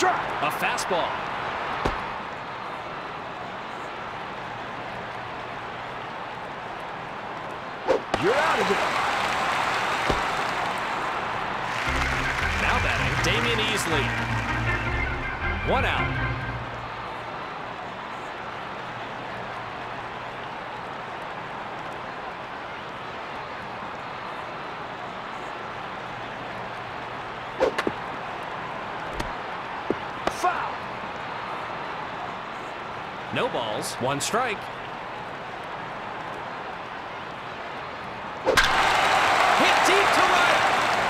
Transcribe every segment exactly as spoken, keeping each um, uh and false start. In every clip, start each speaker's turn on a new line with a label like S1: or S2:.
S1: A fastball.
S2: You're out of it.
S1: Now batting, Damian Easley. One out.
S2: Foul.
S1: No balls, one strike. Hit deep to right.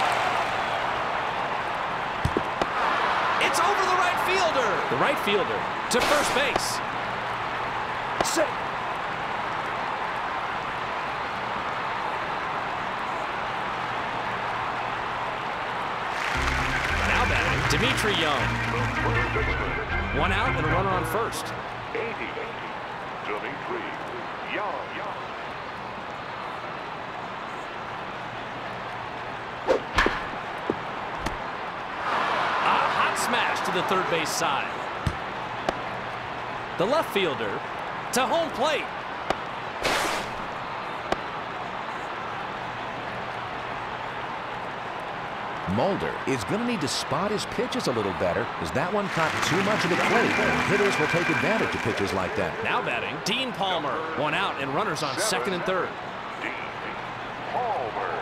S1: It's over the right fielder. The right fielder to first base.
S2: Safe.
S1: Now batting, Dimitri Young. One out and a runner on first.
S3: eighty. Dimitri Young.
S1: A hot smash to the third base side. The left fielder to home plate.
S4: Mulder is going to need to spot his pitches a little better, as that one caught too much of the plate. Hitters will take advantage of pitches like that.
S1: Now batting, Dean Palmer. One out and runners on second and third.
S3: Dean Palmer.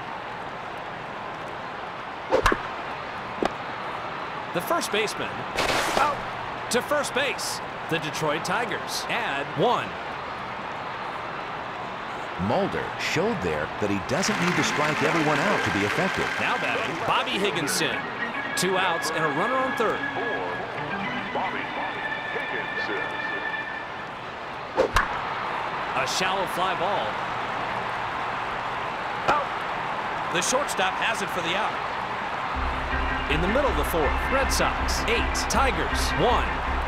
S1: The first baseman out to first base. The Detroit Tigers add one.
S4: Mulder showed there that he doesn't need to strike everyone out to be effective.
S1: Now batting, Bobby Higginson. Two outs and a runner on third.
S3: Four. Bobby Higginson.
S1: A shallow fly ball. Out. The shortstop has it for the out. In the middle of the fourth, Red Sox eight, Tigers one.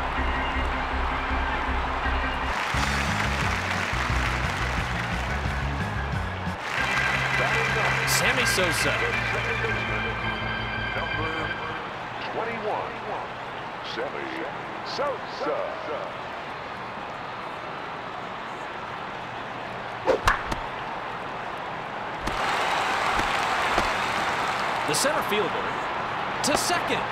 S1: Sammy Sosa.
S3: Number twenty-one. Sammy Sosa.
S1: The center fielder to second.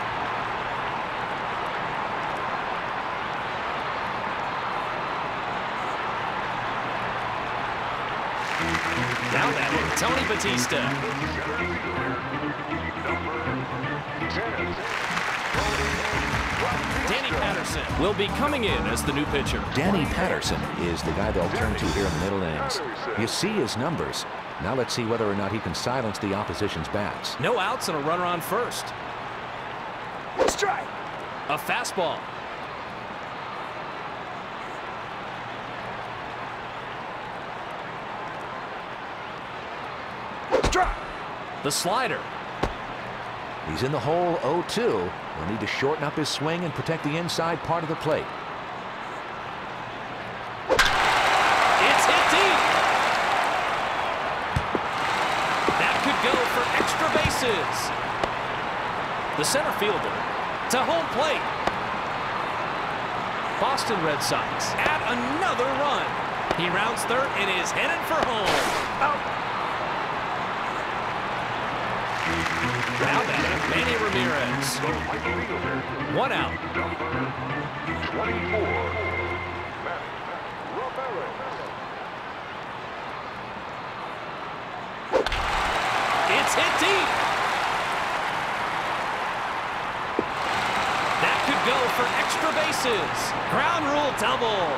S1: Now batting, Tony Batista. Danny Patterson will be coming in as the new pitcher.
S4: Danny Patterson is the guy they'll turn to here in the middle innings. You see his numbers. Now let's see whether or not he can silence the opposition's bats.
S1: No outs and a runner on first.
S2: Strike.
S1: A fastball.
S2: Strike.
S1: The slider.
S4: He's in the hole oh two. He'll need to shorten up his swing and protect the inside part of the plate.
S1: It's hit deep. That could go for extra bases. The center fielder to home plate. Boston Red Sox add another run. He rounds third and is headed for home.
S2: Out.
S1: Now batting, Manny Ramirez. One out.
S3: twenty-four. Manny Ramirez.
S1: It's hit deep. That could go for extra bases. Ground rule double.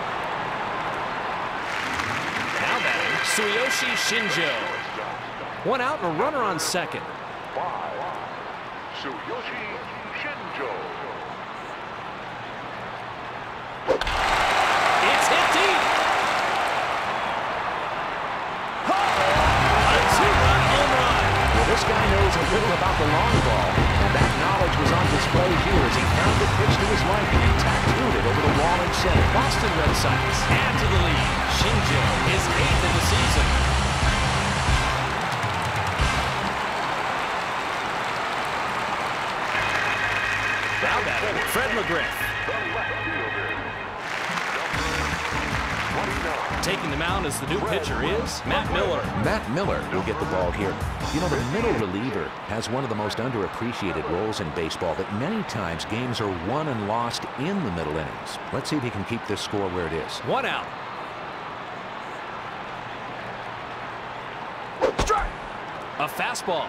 S1: Now batting, Tsuyoshi Shinjo. One out and a runner on second.
S3: Five. Tsuyoshi Shinjo.
S1: It's hit deep. A two-run home run.
S4: Well, this guy knows a little about the long ball, and that knowledge was on display here as he found the pitch to his liking and tattooed it over the wall in center.
S1: Boston Red Sox add to the lead. Shinjo is eighth in the season. Now back. Fred McGriff.
S3: The left fielder, number twenty-nine.
S1: Taking the mound as the new pitcher is Matt Miller.
S4: Matt Miller will get the ball here. You know, the middle reliever has one of the most underappreciated roles in baseball, but many times games are won and lost in the middle innings. Let's see if he can keep this score where it is.
S1: One out.
S2: Strike.
S1: A fastball.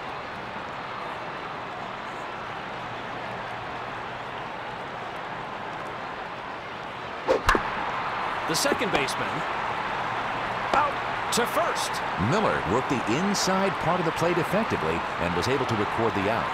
S1: The second baseman out to first.
S4: Miller worked the inside part of the plate effectively and was able to record the out.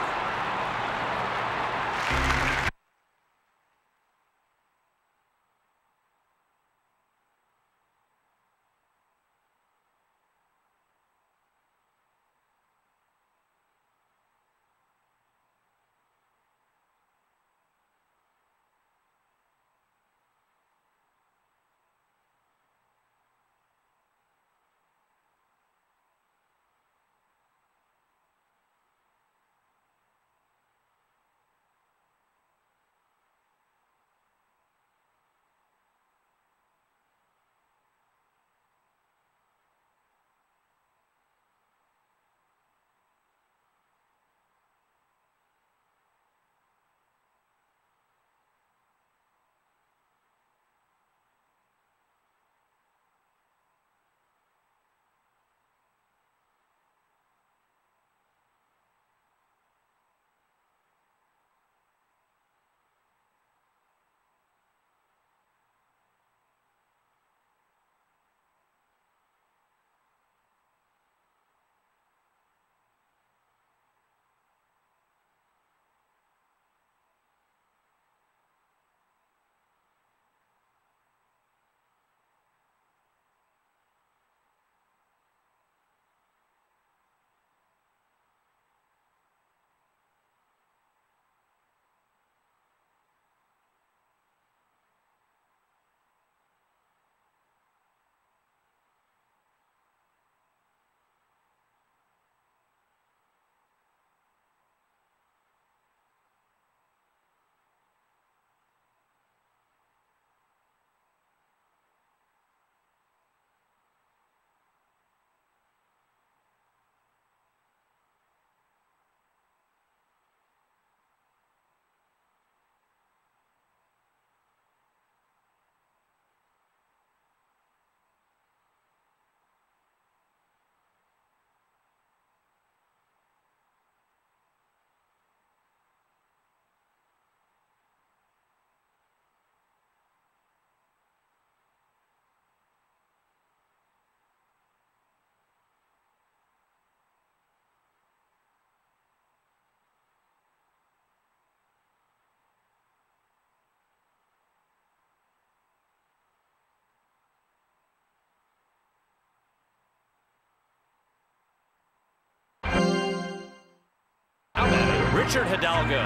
S1: Richard Hidalgo.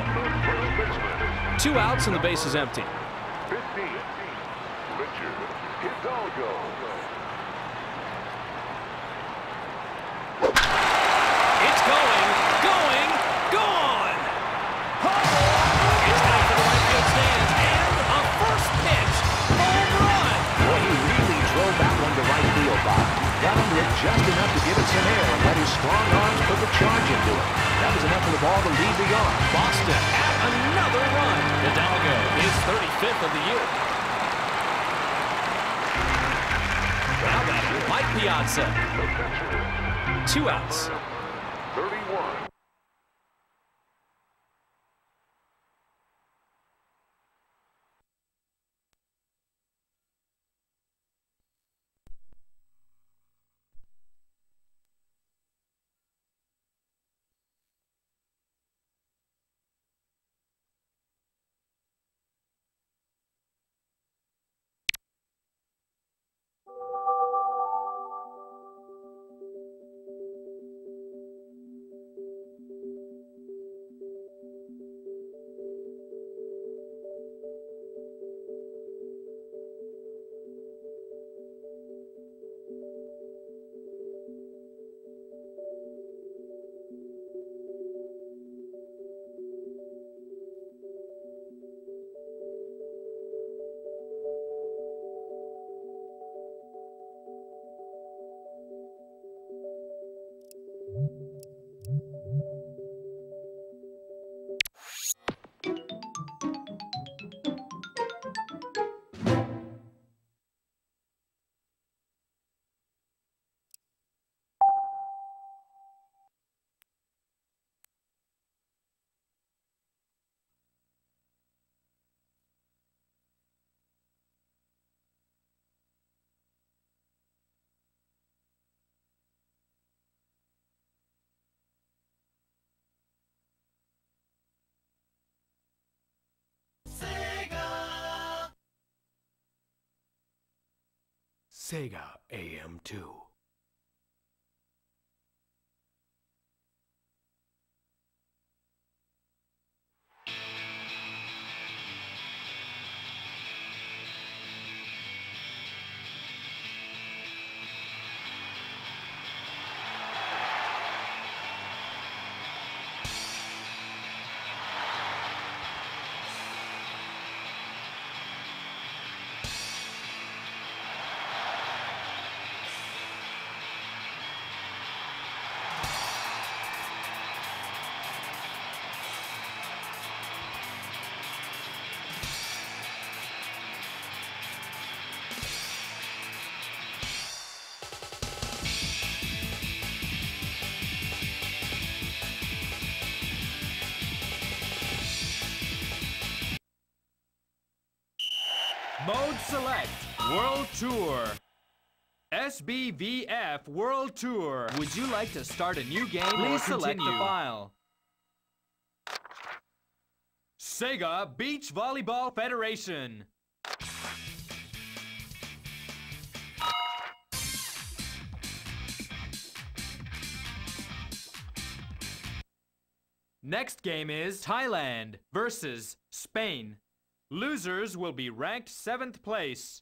S1: Two outs and the base is empty.
S3: fifteen, Richard Hidalgo.
S1: It's going, going, gone! It's down for the right field stands, and a first pitch home run!
S4: Boy, he really drove that one to right field, Bob. Got under it just enough to give it some air and let his strong arms put the charge into it. That was enough for the ball to leave the yard.
S1: Boston at another run. Hidalgo is thirty-fifth of the year. Now batter, Mike Piazza. Two outs.
S3: thirty-one.
S5: Sega A M two.
S6: Mode select, World Tour. S B V F World Tour. Would you like to start a new game? Please select the file. Sega Beach Volleyball Federation. Next game is Thailand versus Spain. Losers will be ranked seventh place.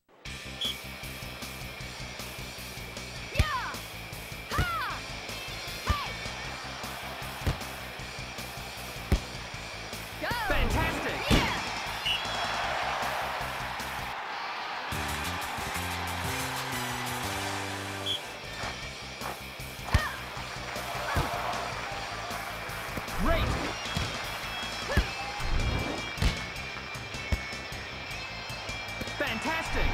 S7: Yeah! Ha! Hey! Go!
S6: Fantastic!
S7: Yeah!
S6: Great! Fantastic!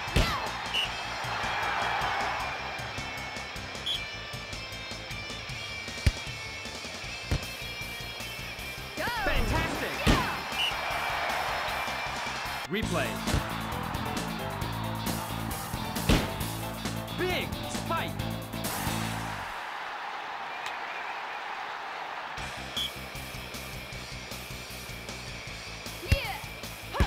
S7: Go!
S6: Fantastic!
S7: Yeah!
S6: Replay. Big spike!
S7: Yeah! Huh!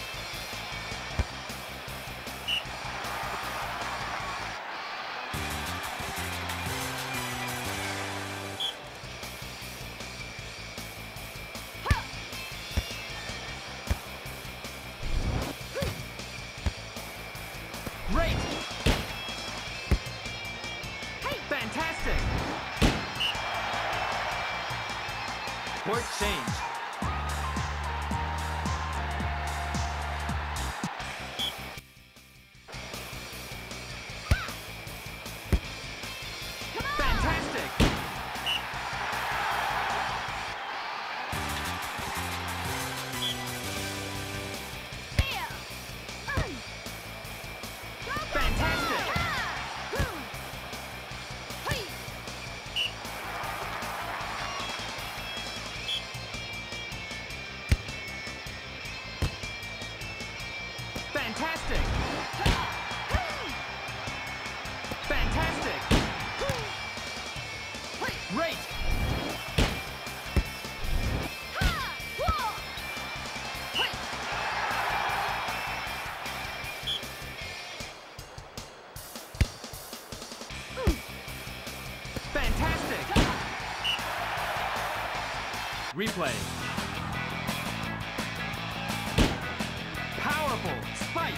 S6: Great!
S7: Hey!
S6: Fantastic! Court change.
S7: Come on!
S6: Fantastic!
S7: Yeah! Uh. Go, go,
S6: Fantastic!
S7: go! Hmm. Hey!
S6: Fantastic!
S7: Hmm.
S6: Fantastic!
S7: Hey!
S6: Great!
S7: Ha! Whoa! Hey!
S6: Fantastic! Replay. Powerful spike!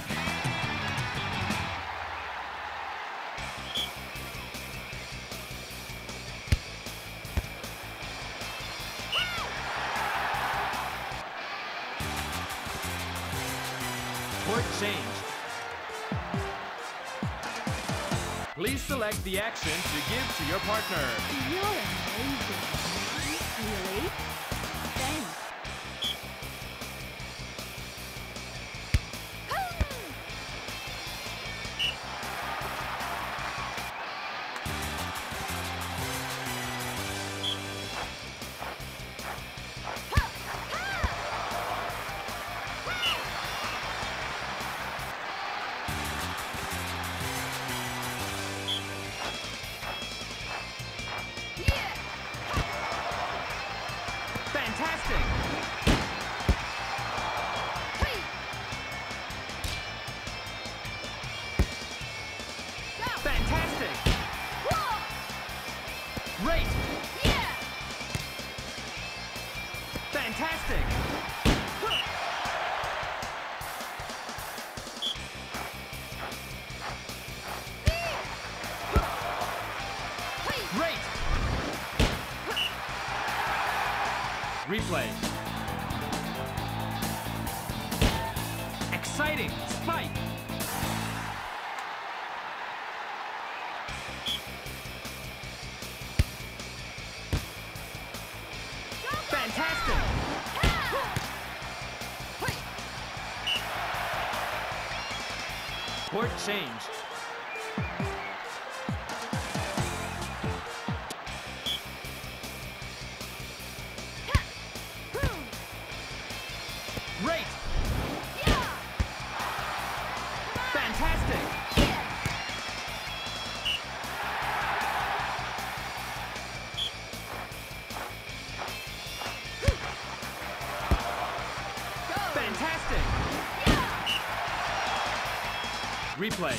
S6: Court change. Please select the action to give to your partner.
S7: You're amazing. Really? Thanks. Yeah!
S6: Replay. Exciting. Spike. Fantastic. Court change. Great. Fantastic. Fantastic. Replay.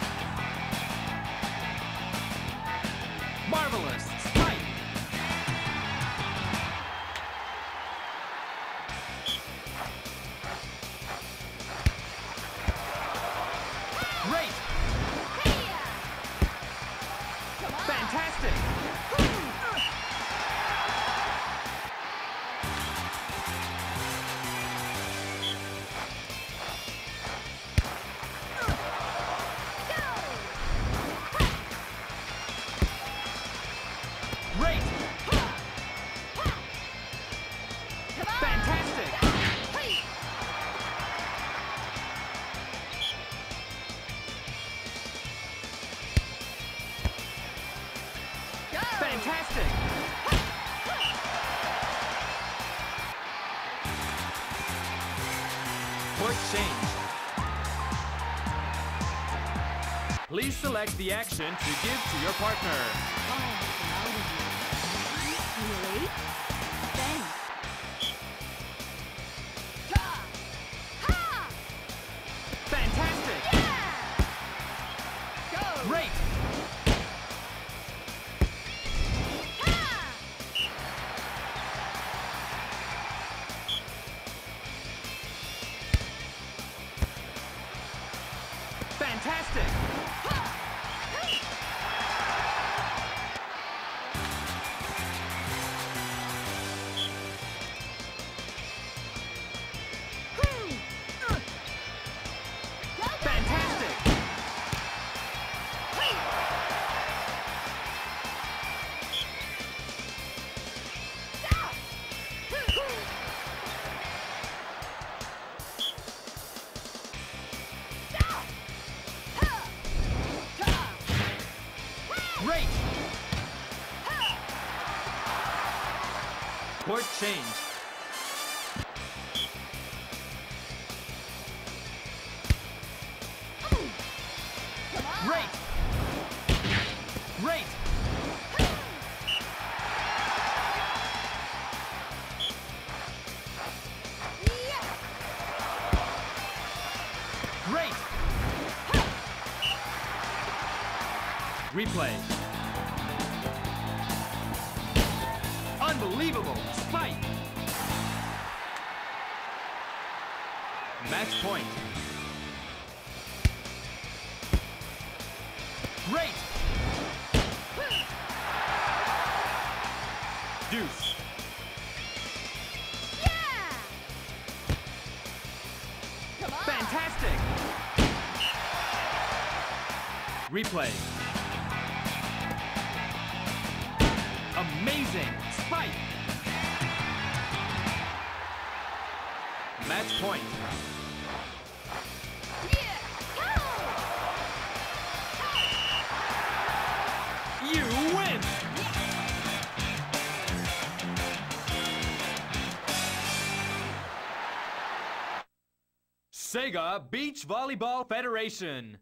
S6: Marvelous. Spike. Great. Fantastic. Great. Fantastic. Fantastic. Court change. Please select the action to give to your partner.
S7: Really? Thanks.
S6: Fantastic. Great. Fantastic. Fantastic. Great. Court change. Great. Great. Great. Replay. Unbelievable. Spike. Match point. Great. Deuce. Fantastic. Replay. Amazing. Spike. Match point. You win. Sega Beach Volleyball Federation.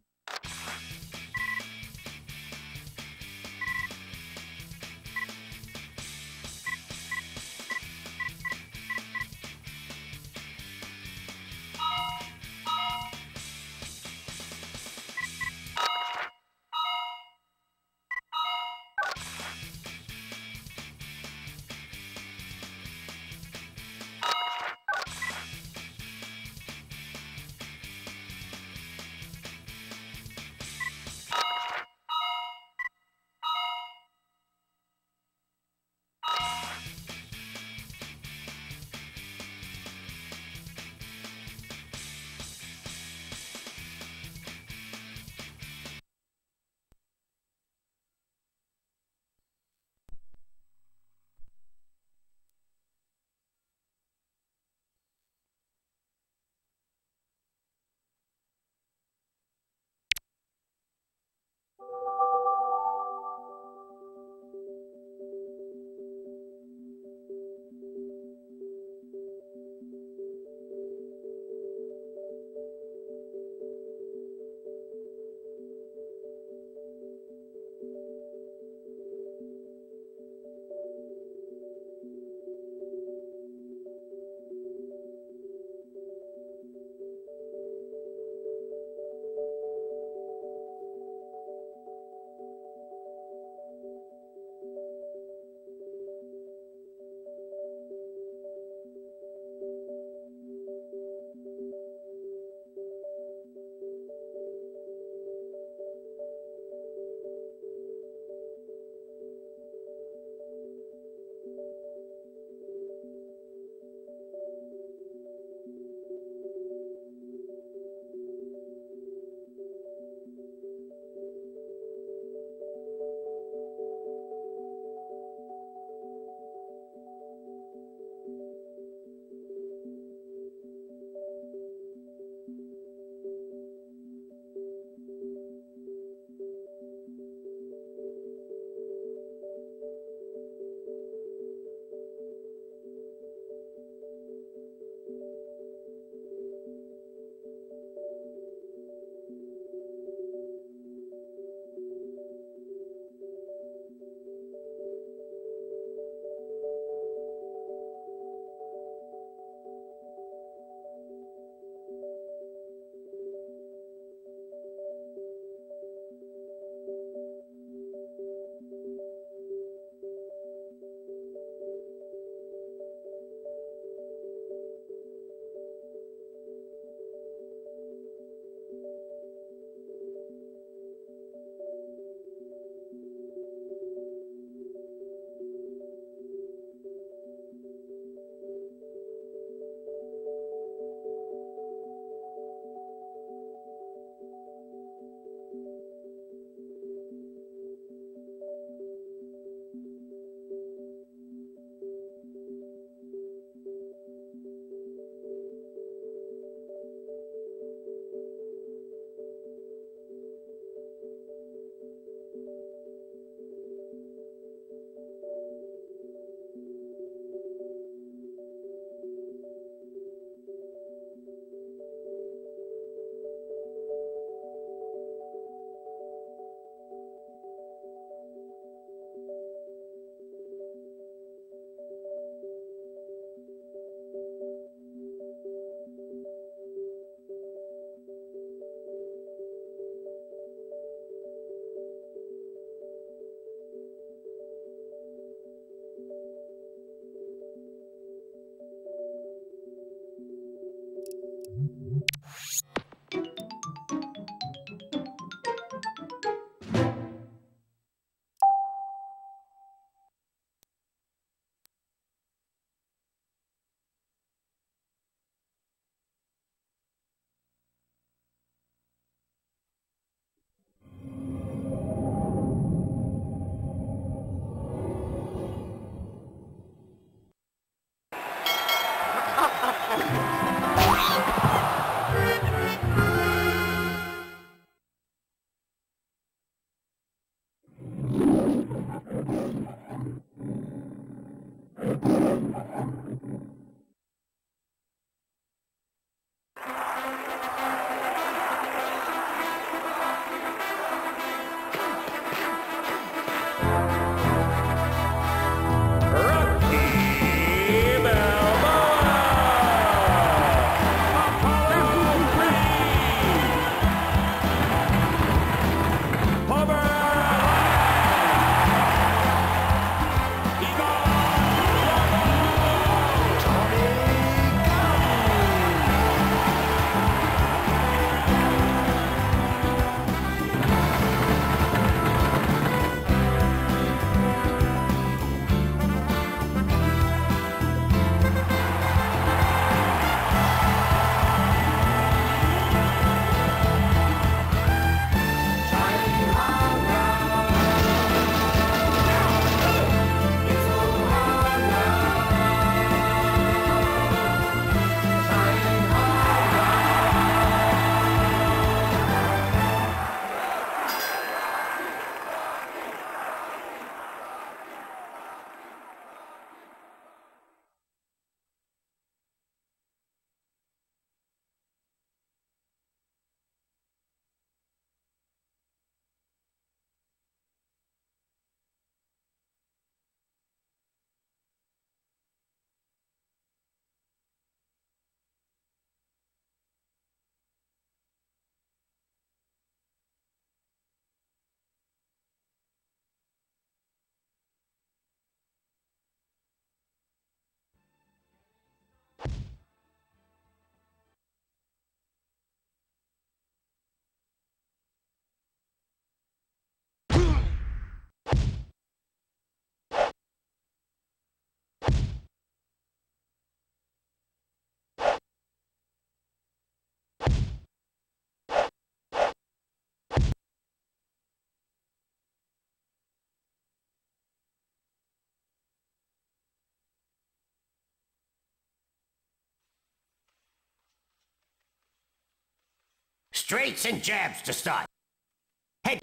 S8: Straights and jabs to start. Head.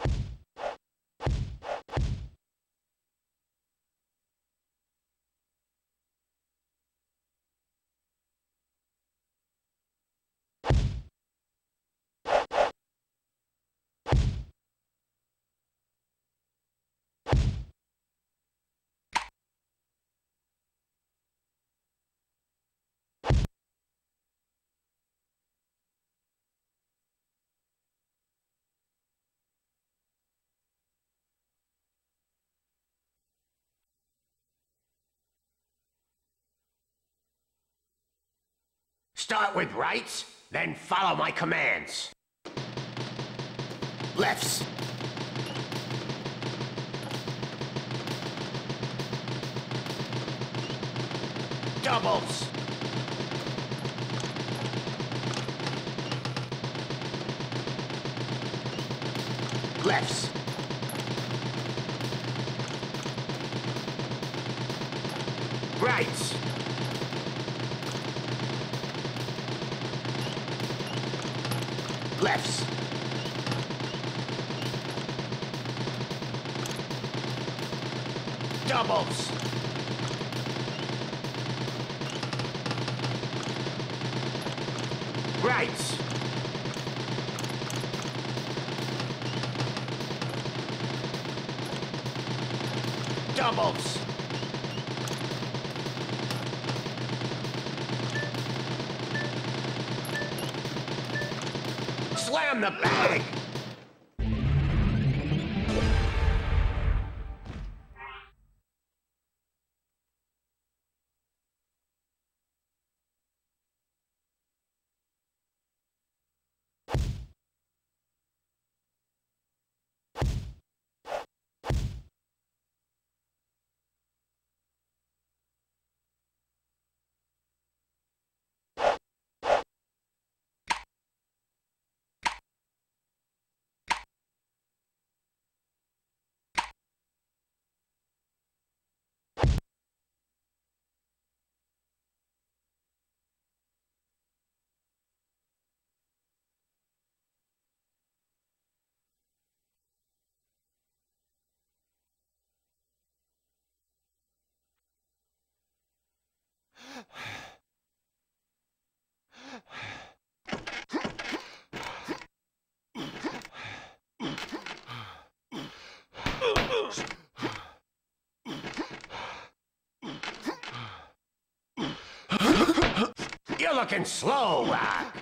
S8: Start with rights, then follow my commands. Lefts. Doubles. Lefts. Rights. Lefts. Doubles. Rights. Doubles. Slam the bag! You're looking slow, Rock.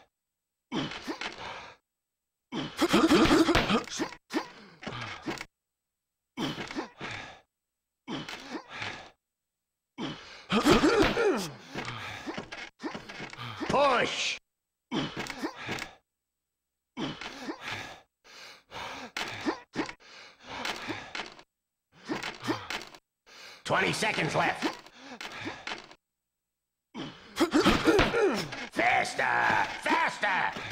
S8: Push. Twenty seconds left. Faster! Faster!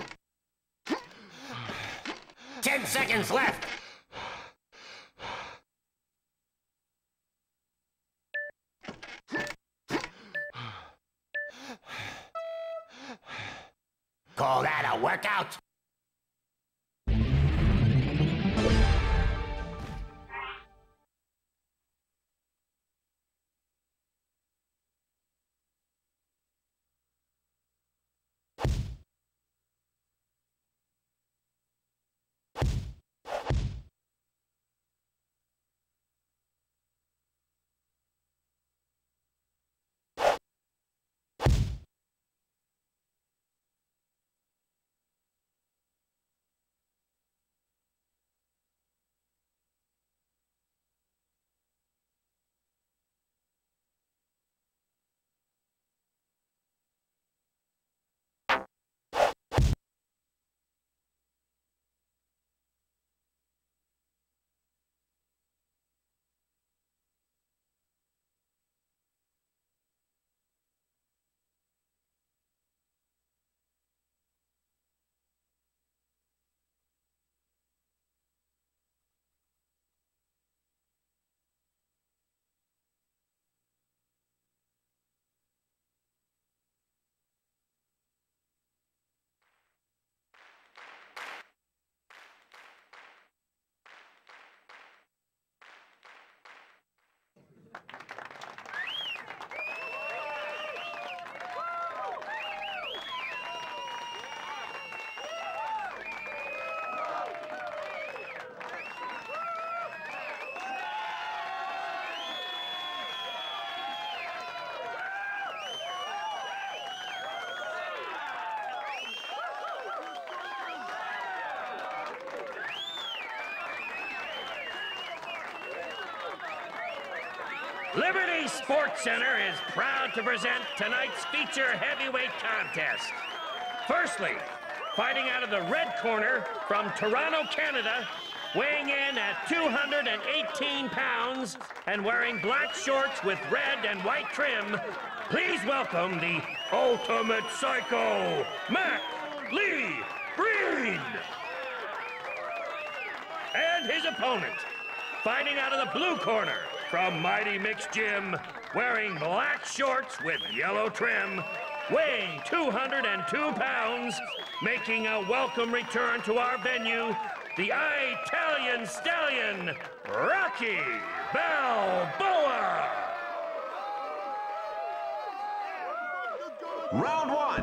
S8: Ten seconds left. Call that a workout?
S9: Liberty Sports Center is proud to present tonight's feature heavyweight contest. Firstly, fighting out of the red corner from Toronto, Canada, weighing in at two hundred eighteen pounds and wearing black shorts with red and white trim, please welcome the Ultimate Psycho, Mac Lee Breen. And his opponent, fighting out of the blue corner from Mighty Mix Gym, wearing black shorts with yellow trim, weighing two hundred two pounds, making a welcome return to our venue, the Italian Stallion, Rocky Balboa.
S8: Round one.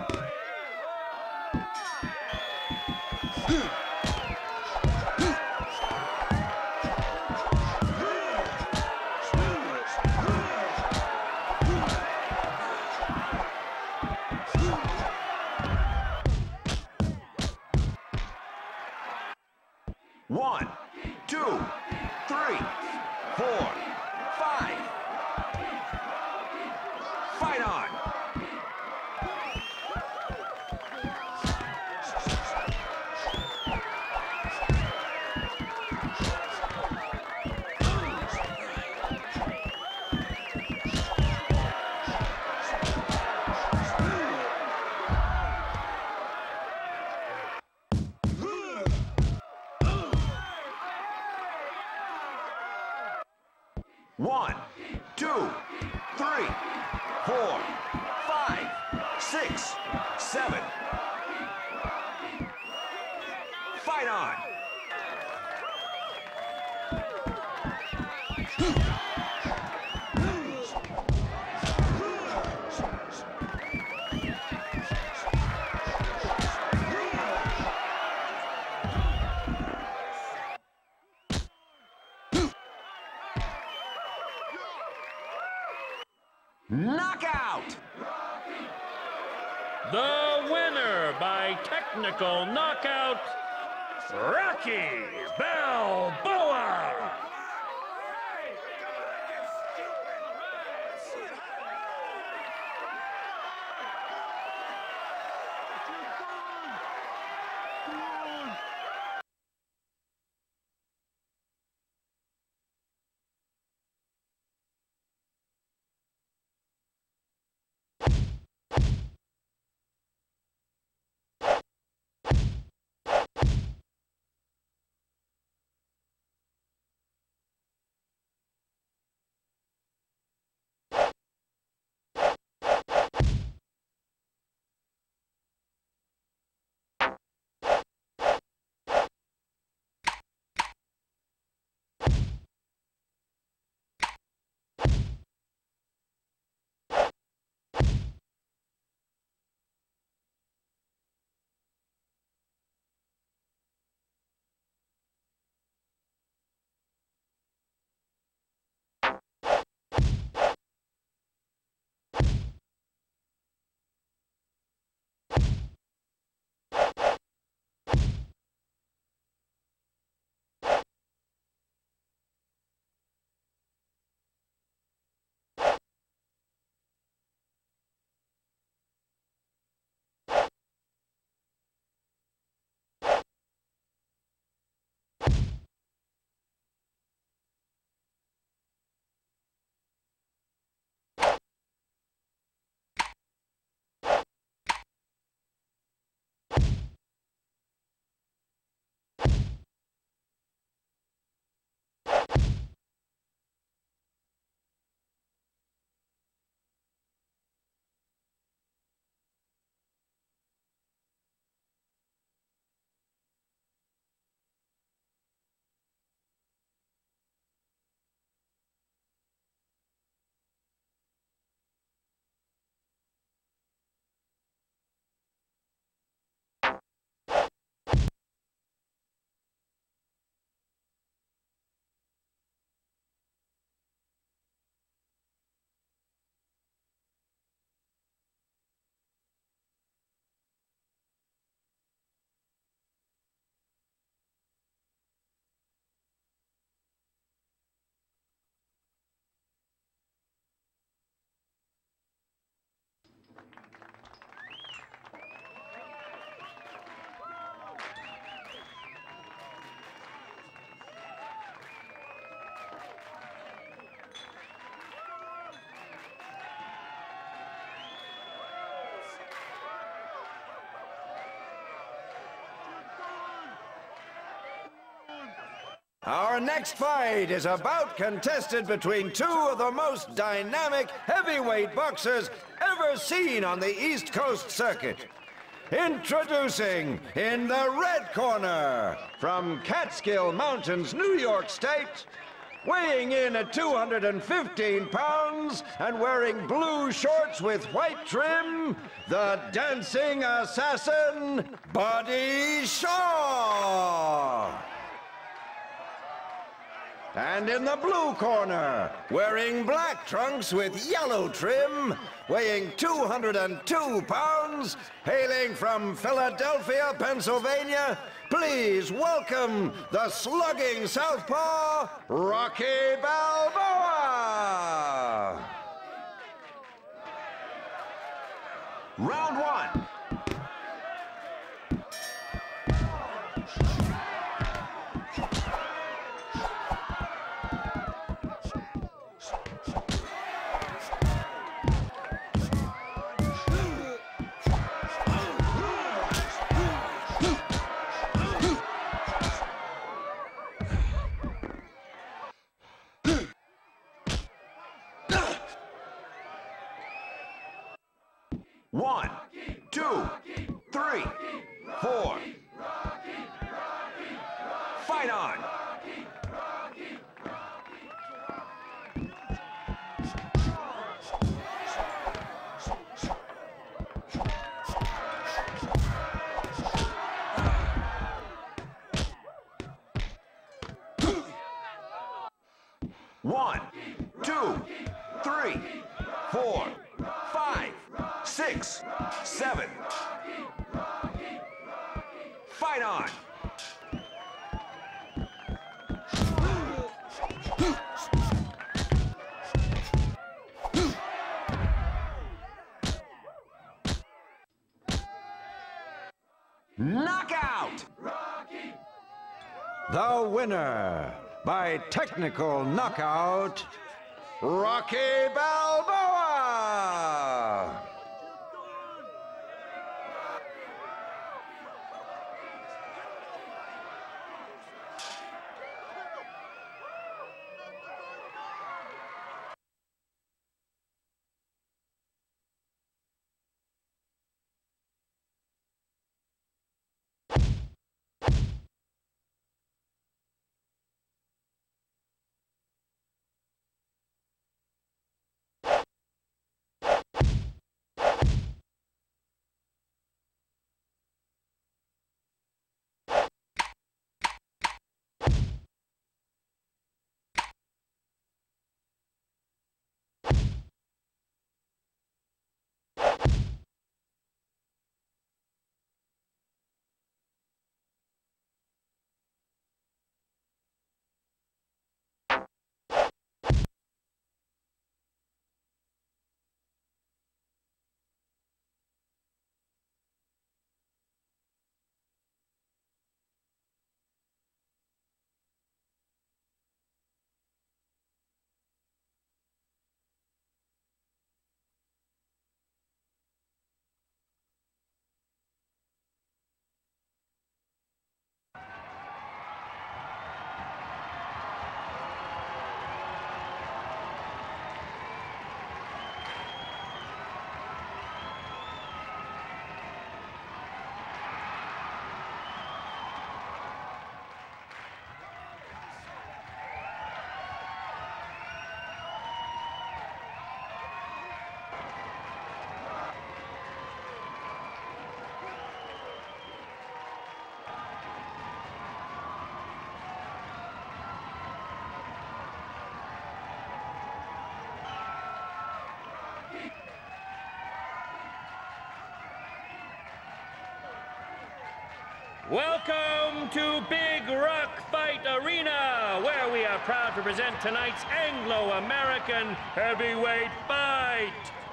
S8: One, two, three, four, five. Fight on. One, two, three, four, five, six, seven. Fight on. Knockout!
S9: The winner by technical knockout, Rocky Balboa!
S2: Our next fight is a bout contested between two of the most dynamic heavyweight boxers ever seen on the East Coast circuit. Introducing in the red corner, from Catskill Mountains, New York State, weighing in at two hundred fifteen pounds and wearing blue shorts with white trim, the dancing assassin, Buddy Shaw. And in the blue corner, wearing black trunks with yellow trim, weighing two hundred two pounds, hailing from Philadelphia, Pennsylvania, please welcome the slugging southpaw, Rocky Balboa!
S8: Round one. One, two, three, four. Fight on! One, two, three, four, five, six, seven. Fight on! Knockout!
S2: The winner, by technical knockout, Rocky Balboa!
S9: Welcome to Big Rock Fight Arena, where we are proud to present tonight's Anglo-American heavyweight fight.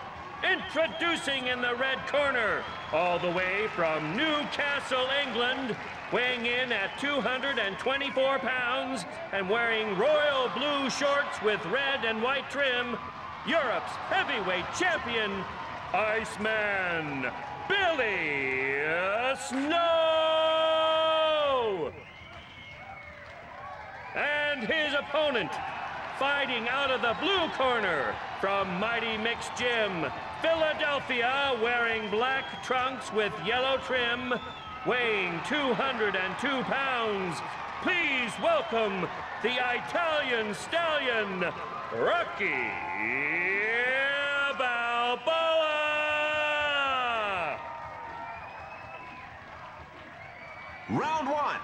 S9: Introducing in the red corner, all the way from Newcastle, England, weighing in at two hundred twenty-four pounds and wearing royal blue shorts with red and white trim, Europe's heavyweight champion, Iceman, Billy Snow! And his opponent, fighting out of the blue corner from Mighty Mix Gym, Philadelphia, wearing black trunks with yellow trim, weighing two hundred two pounds. Please welcome the Italian stallion, Rocky Balboa!
S2: Round one.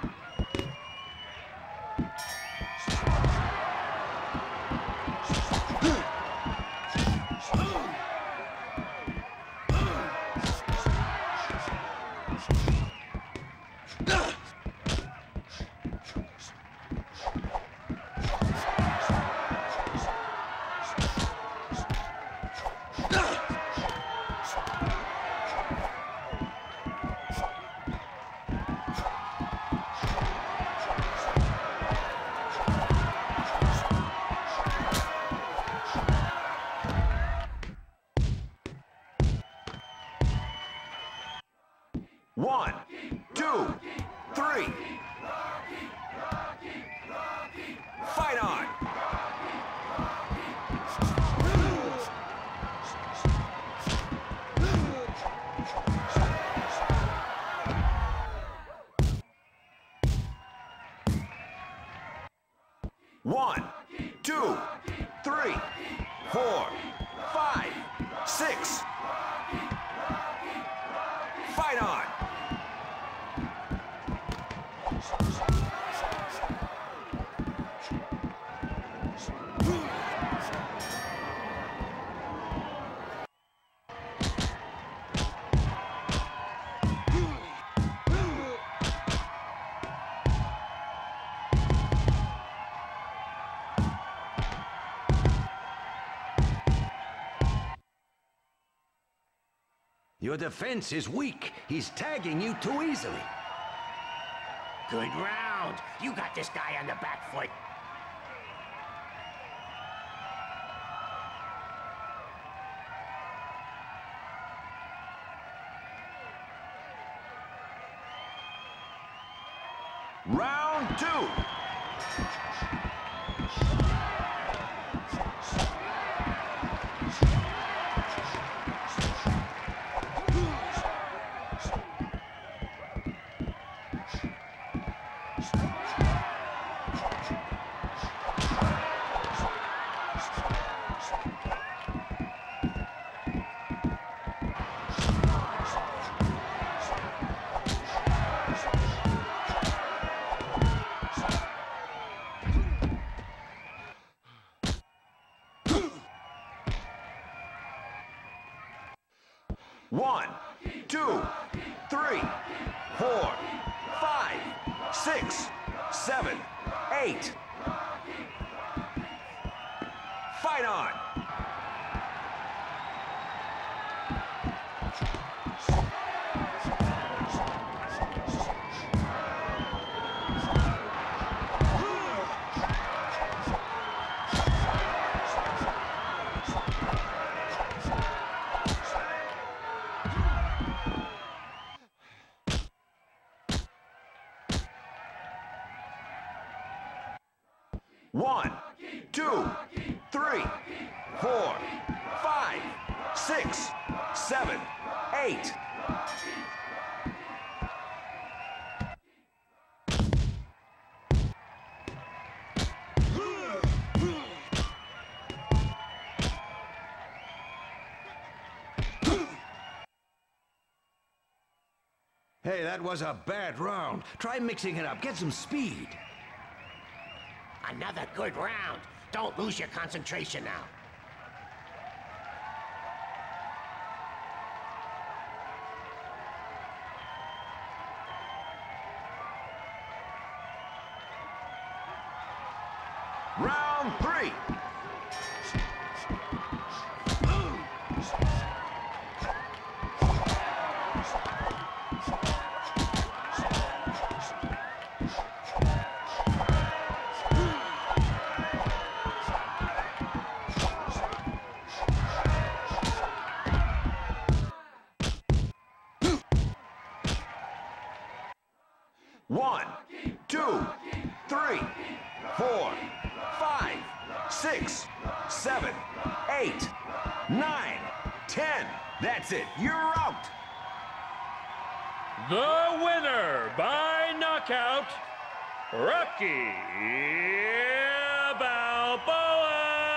S2: One, two, three. Fight on. One, two, three, four, five, six. Fight on.
S8: Your defense is weak. He's tagging you too easily. Good round. You got this guy on the back foot.
S2: Round two. One, two, three, four, five, six, seven, eight. Fight on. One, two, three, four, five, six, seven, eight.
S8: Hey, that was a bad round. Try mixing it up. Get some speed.
S10: Another good round. Don't lose your concentration now.
S2: Round three. One, two, three,
S8: four, five, six, seven, eight, nine, ten. That's it. You're out.
S9: The winner by knockout, Rocky Balboa.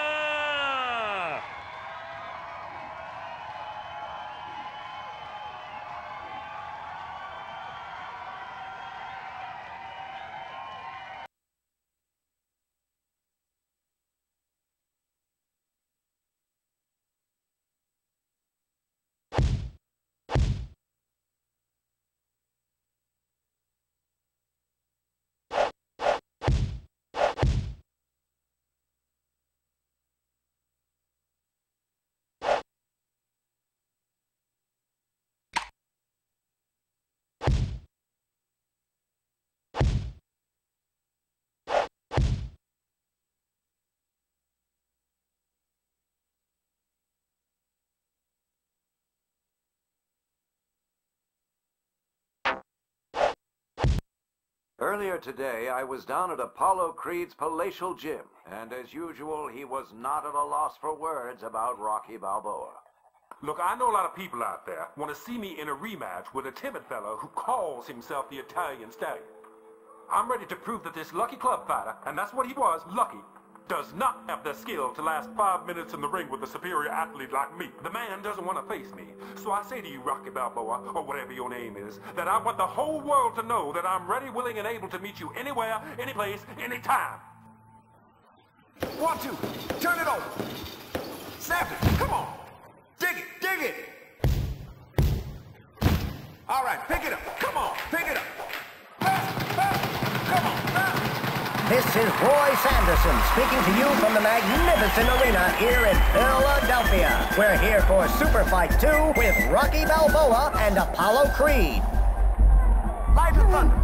S2: Earlier today, I was down at Apollo Creed's palatial gym, and as usual, he was not at a loss for words about Rocky Balboa.
S11: Look, I know a lot of people out there want to see me in a rematch with a timid fellow who calls himself the Italian Stallion. I'm ready to prove that this lucky club fighter, and that's what he was, lucky, does not have the skill to last five minutes in the ring with a superior athlete like me. The man doesn't want to face me. So I say to you, Rocky Balboa, or whatever your name is, that I want the whole world to know that I'm ready, willing, and able to meet you anywhere, anyplace, anytime.
S2: One, two, turn it over. Snap it, come on. Dig it, dig it. All right, pick it up, come on, pick it up. Fast, fast, come on, fast.
S12: This is Roy Sanderson speaking to you from the magnificent arena here in Philadelphia. We're here for Super Fight two with Rocky Balboa and Apollo Creed.
S2: Light of thunder.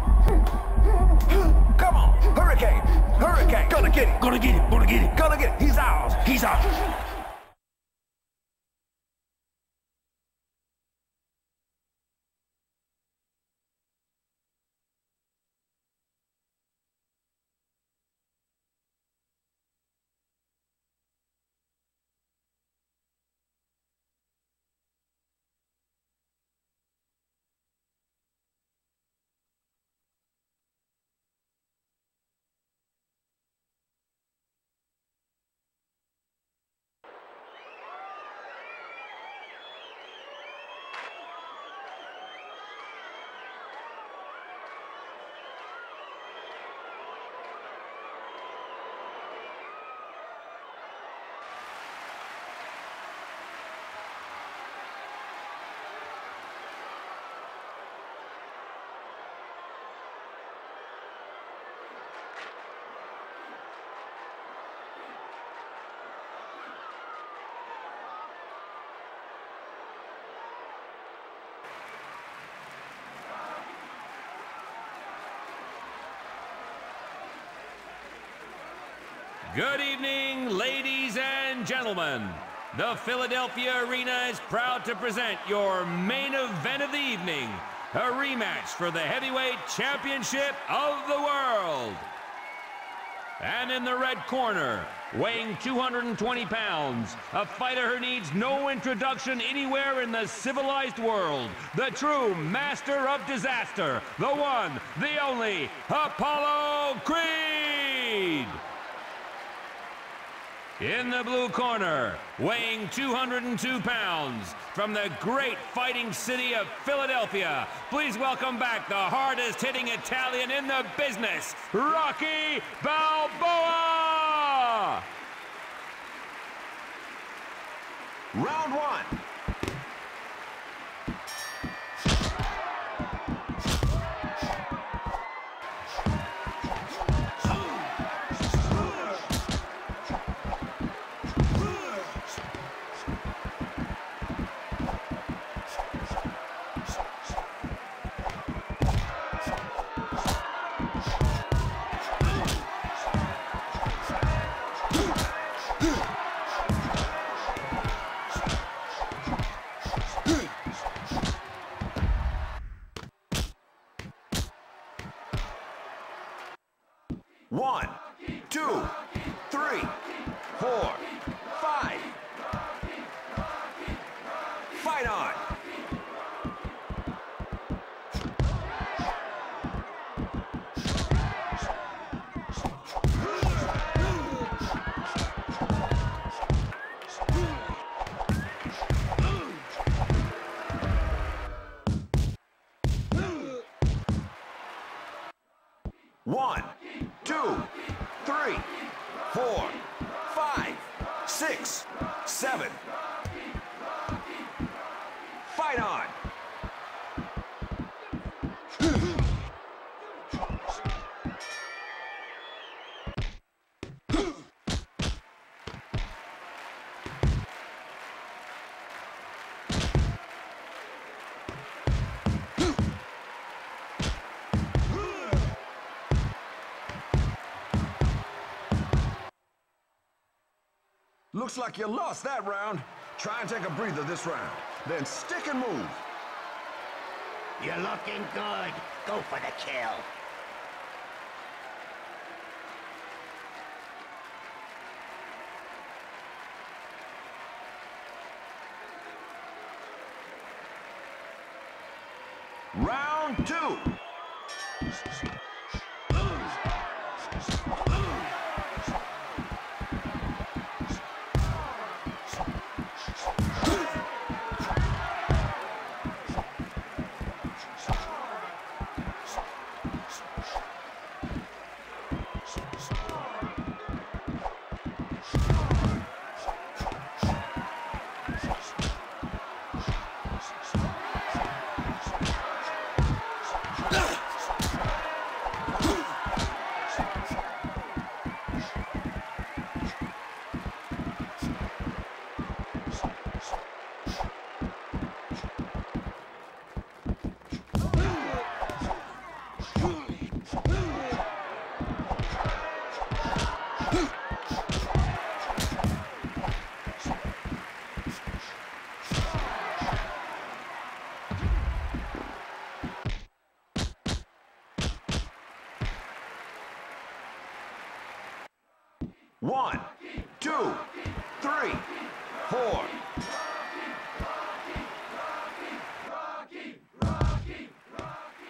S2: Come on, Hurricane, Hurricane. Gonna get it, gonna get it, gonna get it, gonna get it. He's ours, he's ours.
S1: Good evening, ladies and gentlemen. The Philadelphia Arena is proud to present your main event of the evening, a rematch for the heavyweight championship of the world. And in the red corner, weighing two hundred twenty pounds, a fighter who needs no introduction anywhere in the civilized world, the true master of disaster, the one, the only, Apollo Creed! In the blue corner, weighing two hundred two pounds, from the great fighting city of Philadelphia, please welcome back the hardest-hitting Italian in the business, Rocky Balboa!
S8: Round one. One.
S2: two, three, four, five. Fight on. One, two, three, four, five, six, seven. Fight on. Looks like you lost that round. Try and take a breather this round. Then stick and move.
S10: You're looking good. Go for the kill.
S2: Round two. One, two, three, four. Rocky, Rocky, Rocky.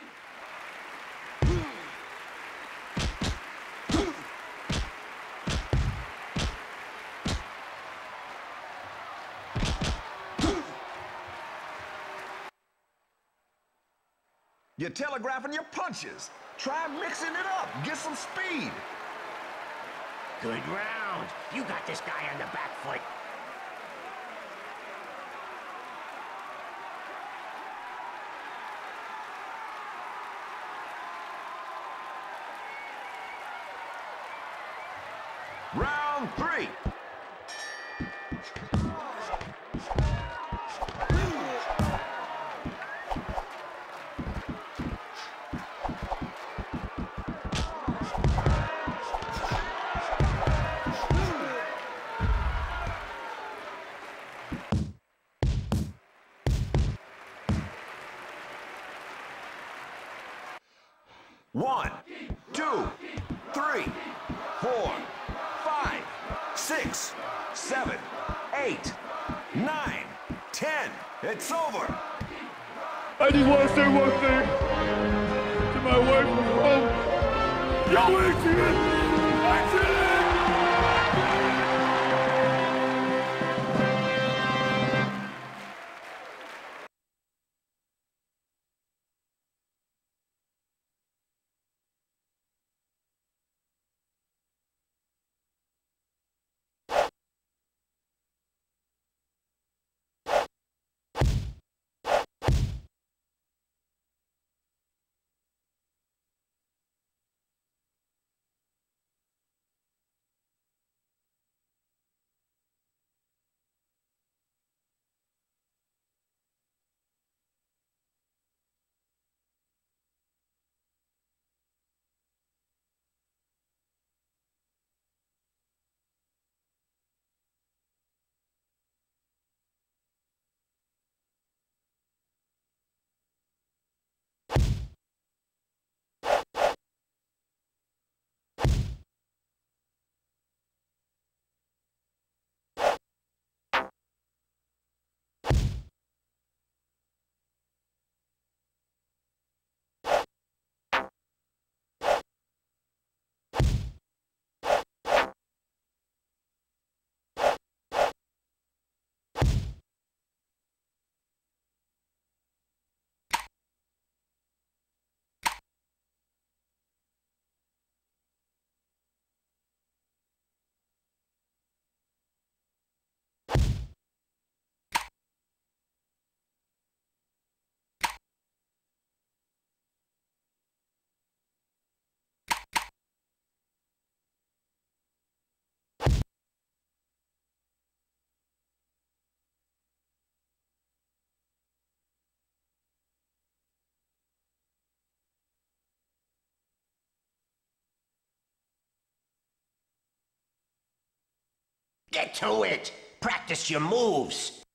S2: You're telegraphing your punches. Try mixing it up. Get some speed.
S10: Good round. You got this guy on the back foot.
S2: Round three. One, two, three, four, five, six, seven, eight, nine, ten. It's over.
S13: I just want to say one thing to my wife and home. Yo, Adrian!
S8: Get to it! Practice your moves!